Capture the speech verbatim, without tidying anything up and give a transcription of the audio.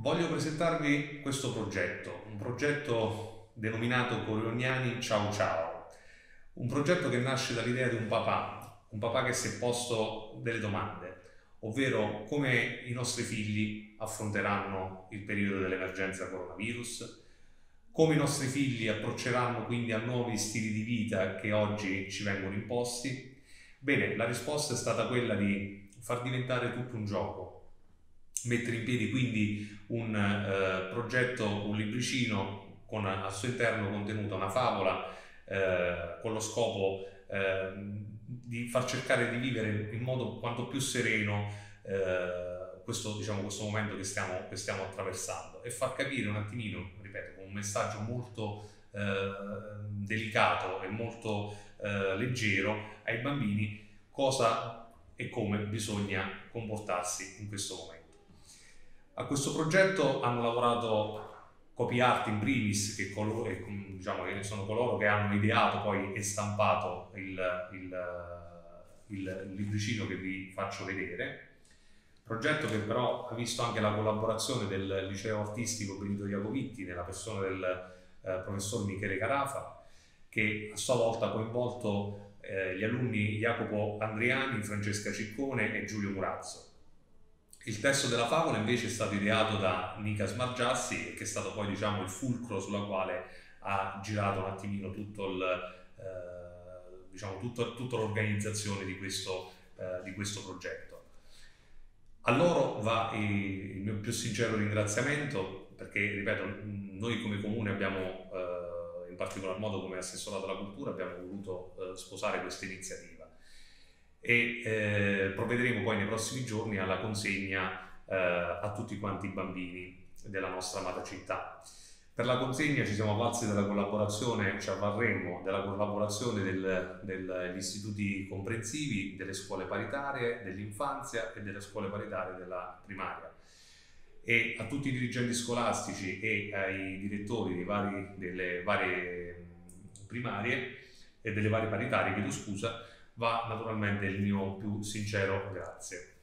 Voglio presentarvi questo progetto, un progetto denominato Corigliani Ciao Ciao, un progetto che nasce dall'idea di un papà, un papà che si è posto delle domande, ovvero come i nostri figli affronteranno il periodo dell'emergenza coronavirus, come i nostri figli approcceranno quindi a nuovi stili di vita che oggi ci vengono imposti. Bene, la risposta è stata quella di far diventare tutto un gioco, mettere in piedi quindi un eh, progetto, un libricino con al suo interno contenuta una favola eh, con lo scopo eh, di far cercare di vivere in modo quanto più sereno eh, questo, diciamo, questo momento che stiamo, che stiamo attraversando, e far capire un attimino, ripeto, con un messaggio molto eh, delicato e molto eh, leggero ai bambini cosa e come bisogna comportarsi in questo momento. A questo progetto hanno lavorato Copy Art in primis, che, colo- e, diciamo, che sono coloro che hanno ideato poi e stampato il, il, il, il libricino che vi faccio vedere. Progetto che però ha visto anche la collaborazione del liceo artistico Benito Iacovitti nella persona del eh, professor Michele Carafa, che a sua volta ha coinvolto eh, gli alunni Jacopo Andriani, Francesca Ciccone e Giulio Murazzo. Il testo della favola invece è stato ideato da Nica Smargiassi, che è stato poi, diciamo, il fulcro sulla quale ha girato un attimino tutto il, eh, diciamo, tutto, tutta l'organizzazione di questo, eh, di questo progetto. A loro va il mio più sincero ringraziamento, perché, ripeto, noi come comune abbiamo, eh, in particolar modo come assessorato alla cultura, abbiamo voluto eh, sposare questa iniziativa e eh, provvederemo poi nei prossimi giorni alla consegna eh, a tutti quanti i bambini della nostra amata città. Per la consegna ci siamo avvalsi della collaborazione, ci avvarremo della collaborazione del, degli istituti comprensivi, delle scuole paritarie dell'infanzia e delle scuole paritarie della primaria, e a tutti i dirigenti scolastici e ai direttori dei vari, delle varie primarie e delle varie paritarie, chiedo scusa, va naturalmente il mio più sincero grazie.